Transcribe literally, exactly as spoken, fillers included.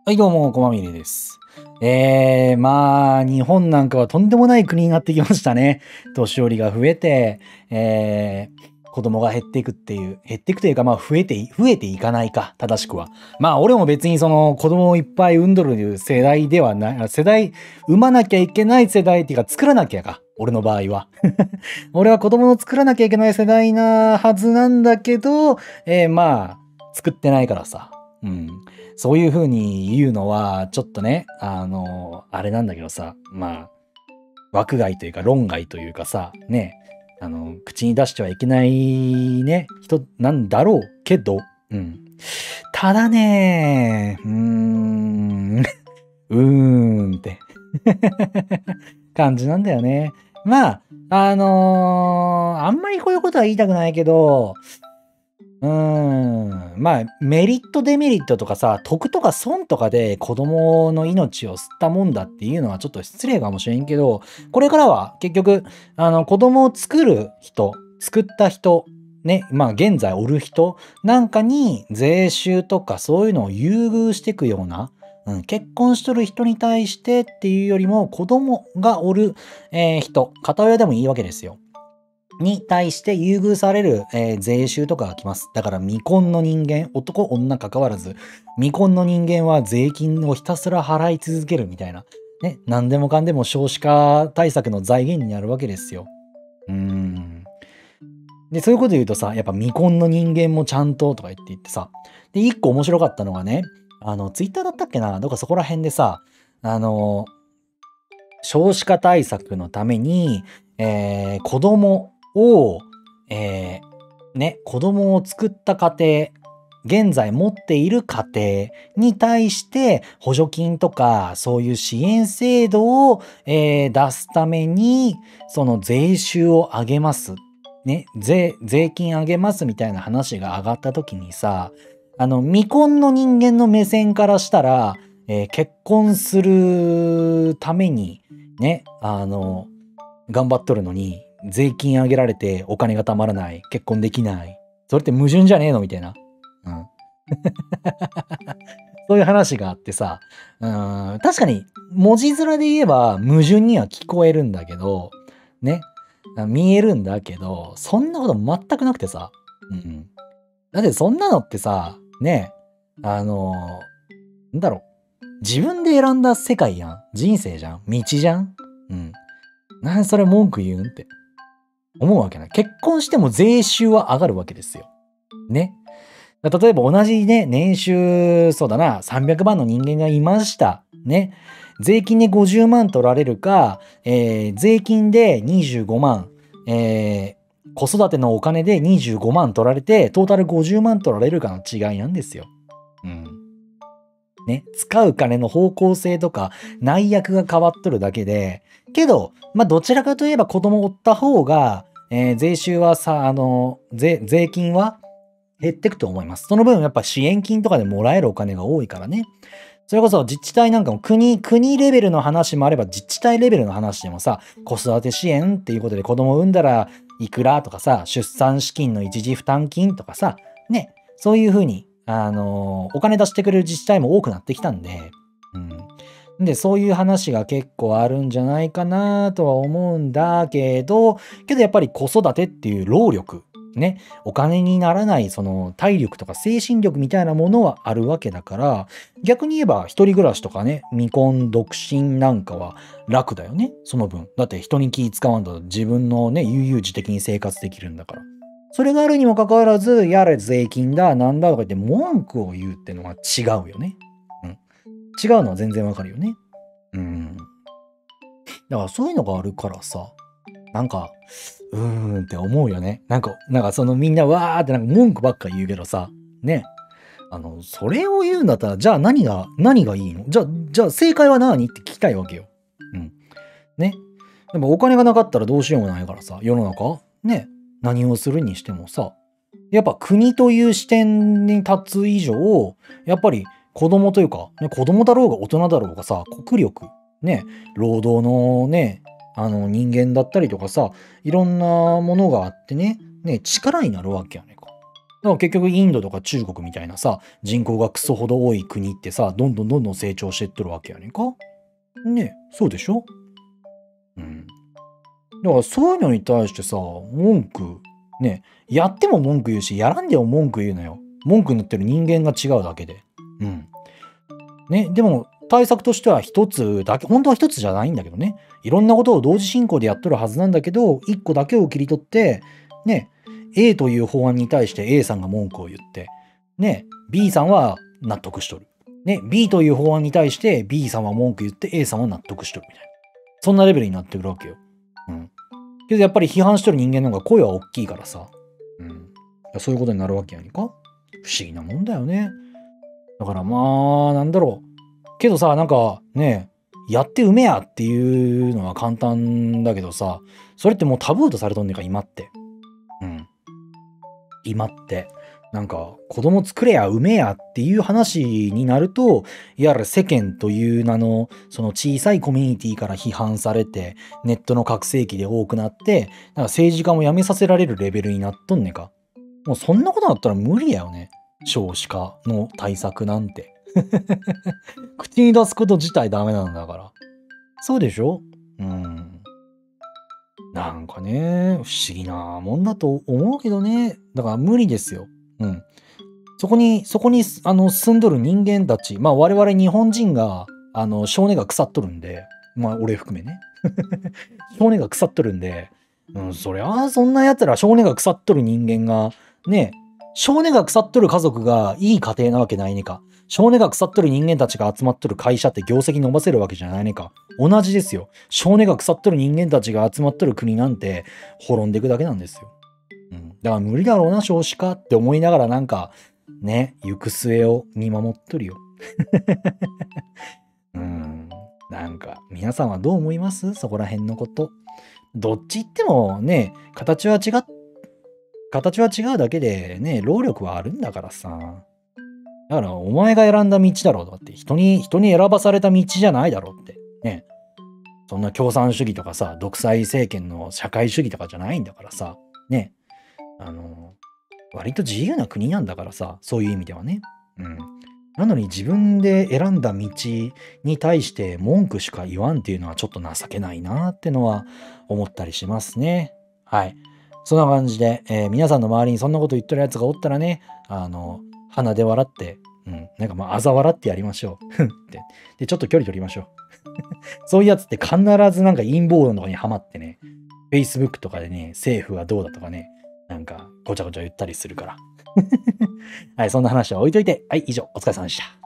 はい、どうも、こまみれです。えー、まあ、日本なんかはとんでもない国になってきましたね。年寄りが増えて、えー、子供が減っていくっていう、減っていくというか、まあ、増えてい、増えていかないか、正しくは。まあ、俺も別にその子供をいっぱい産んどる世代ではない、世代、産まなきゃいけない世代っていうか、作らなきゃか、俺の場合は。俺は子供を作らなきゃいけない世代なはずなんだけど、えー、まあ、作ってないからさ。うん。そういう風に言うのは、ちょっとね、あの、あれなんだけどさ、まあ、枠外というか論外というかさ、ね、あの、口に出してはいけないね、人なんだろうけど、うん。ただね、うーん、うーんって感じなんだよね。まあ、あのーあんまりこういうことは言いたくないけど、うーん、まあ、メリットデメリットとかさ、得とか損とかで子供の命を吸ったもんだっていうのはちょっと失礼かもしれんけど、これからは結局、あの、子供を作る人、作った人、ね、まあ現在おる人なんかに税収とかそういうのを優遇していくような、うん、結婚しとる人に対してっていうよりも子供がおる、えー人、片親でもいいわけですよ。に対して優遇される、えー税収とかが来ます。だから未婚の人間、男、女関わらず、未婚の人間は税金をひたすら払い続けるみたいな。ね、何でもかんでも少子化対策の財源になるわけですよ。うーん。で、そういうこと言うとさ、やっぱ未婚の人間もちゃんととか言って言ってさ。で、一個面白かったのがね、あの、ツイッターだったっけな、どっかそこら辺でさ、あの、少子化対策のために、えー子供を、えーね、子供を作った家庭、現在持っている家庭に対して補助金とかそういう支援制度を、えー出すために、その税収を上げます。ね、税、税金上げますみたいな話が上がった時にさ、あの、未婚の人間の目線からしたら、えー結婚するために、ね、あの、頑張っとるのに、税金上げられてお金が貯まらない、結婚できない。それって矛盾じゃねえのみたいな。うん。そういう話があってさ、うん、確かに文字面で言えば矛盾には聞こえるんだけど、ね、見えるんだけど、そんなこと全くなくてさ、うん。だってそんなのってさ、ね、あの、なんだろう、自分で選んだ世界やん。人生じゃん。道じゃん。うん。なんでそれ文句言うんって思うわけない。結婚しても税収は上がるわけですよ。ね。例えば同じね、年収、そうだな、さんびゃくまんの人間がいました。ね。税金でごじゅうまん取られるか、えー税金でにじゅうごまん、えー子育てのお金でにじゅうごまん取られて、トータルごじゅうまん取られるかの違いなんですよ。うん。ね。使う金の方向性とか内訳が変わっとるだけで、けど、まあ、どちらかといえば子供をおった方が、えー税収はさ、あの、税、税金は減ってくと思います。その分やっぱ支援金とかでもらえるお金が多いからね。それこそ自治体なんかも国、国レベルの話もあれば自治体レベルの話でもさ、子育て支援っていうことで子供を産んだらいくらとかさ、出産資金の一時負担金とかさ、ね、そういうふうに、あのーお金出してくれる自治体も多くなってきたんで、うん。で、そういう話が結構あるんじゃないかなとは思うんだけど、けどやっぱり子育てっていう労力、ね、お金にならないその体力とか精神力みたいなものはあるわけだから、逆に言えば一人暮らしとかね、未婚独身なんかは楽だよね、その分。だって人に気使わんと自分のね、悠々自適に生活できるんだから。それがあるにもかかわらず、やれ税金だ、なんだとか言って文句を言うってのは違うよね。うん。違うのは全然わかるよね。うん。だからそういうのがあるからさ、なんか、うーんって思うよね。なんか、なんかそのみんなわーってなんか文句ばっか言うけどさ、ね。あの、それを言うんだったら、じゃあ何が、何がいいのじゃあ、じゃあ正解は何って聞きたいわけよ。うん。ね。でもお金がなかったらどうしようもないからさ、世の中ね。何をするにしてもさ、やっぱ国という視点に立つ以上、やっぱり子供というか、ね、子供だろうが大人だろうがさ、国力、ね、労働のね、あの人間だったりとかさ、いろんなものがあってね、ね、力になるわけやねんか。 から結局インドとか中国みたいなさ、人口がクソほど多い国ってさ、どんどんどんどん成長していっとるわけやねんか。ね、そうでしょ？うん。だからそういうのに対してさ、文句、ね、やっても文句言うし、やらんでも文句言うのよ。文句言ってる人間が違うだけで。うん。ね、でも対策としては一つだけ、本当は一つじゃないんだけどね。いろんなことを同時進行でやっとるはずなんだけど、一個だけを切り取って、ね、A という法案に対して A さんが文句を言って、ね、B さんは納得しとる。ね、B という法案に対して B さんは文句言って A さんは納得しとるみたいな。そんなレベルになってくるわけよ。うん。けどやっぱり批判しとる人間の方が声は大きいからさ。うん。そういうことになるわけやにか。不思議なもんだよね。だからまあ、なんだろう。けどさ、なんかね、やってうめやっていうのは簡単だけどさ、それってもうタブーとされとんねんか、今って。うん。今って。なんか、子供作れやうめやっていう話になると、いわゆる世間という名の、その小さいコミュニティから批判されて、ネットの拡声器で多くなって、なんか政治家も辞めさせられるレベルになっとんねんか。もうそんなことだったら無理やよね。少子化の対策なんて。口に出すこと自体ダメなんだから。そうでしょ？うん。なんかね、不思議なもんだと思うけどね。だから無理ですよ。うん。そこに、そこに、あの、住んどる人間たち、まあ我々日本人が、あの、性根が腐っとるんで、まあ俺含めね。性根が腐っとるんで、うん、そりゃあそんな奴ら性根が腐っとる人間が、ね、性根が腐っとる家族がいい家庭なわけないねか。性根が腐っとる人間たちが集まっとる会社って業績伸ばせるわけじゃないねか。同じですよ。性根が腐っとる人間たちが集まっとる国なんて滅んでいくだけなんですよ。うん。だから無理だろうな、少子化って思いながらなんか、ね、行く末を見守っとるよ。うん。なんか、皆さんはどう思います？そこら辺のこと。どっち言ってもね、形は違っ、形は違うだけでね、労力はあるんだからさ。だから、お前が選んだ道だろうとかって、人に、人に選ばされた道じゃないだろうって。ね。そんな共産主義とかさ、独裁政権の社会主義とかじゃないんだからさ。ね。あの、割と自由な国なんだからさ、そういう意味ではね。うん。なのに自分で選んだ道に対して文句しか言わんっていうのはちょっと情けないなってのは思ったりしますね。はい。そんな感じで、えー皆さんの周りにそんなこと言ってるやつがおったらね、あの、鼻で笑って、うん、なんかまあ、嘲笑ってやりましょう。ふんって。で、ちょっと距離取りましょう。そういうやつって必ずなんか陰謀論とかにはまってね、Facebook とかでね、政府はどうだとかね、なんかごちゃごちゃ言ったりするから。はい、そんな話は置いといて、はい、以上、お疲れ様でした。